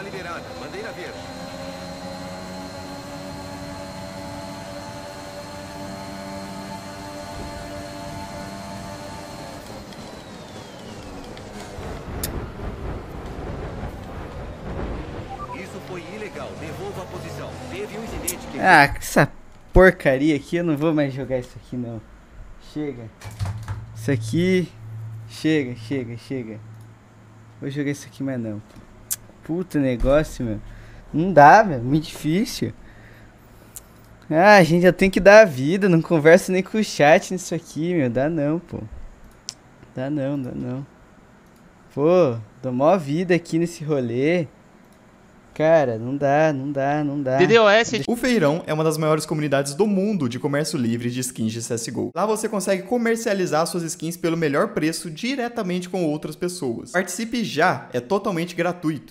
está liberada. Bandeira verde. Isso foi ilegal. Devolva a posição. Teve um incidente que... Ah, essa porcaria aqui, eu não vou mais jogar isso aqui, não. Chega. Isso aqui... Chega. Vou jogar isso aqui mais não. Puta negócio, meu. Não dá, meu. Muito difícil. Ah, a gente já tem que dar a vida. Não conversa nem com o chat nisso aqui, meu. Dá não, pô. Dá não. Pô, dou mó vida aqui nesse rolê. Cara, não dá. DDoS. O Feirão é uma das maiores comunidades do mundo de comércio livre de skins de CSGO. Lá você consegue comercializar suas skins pelo melhor preço diretamente com outras pessoas. Participe já, é totalmente gratuito.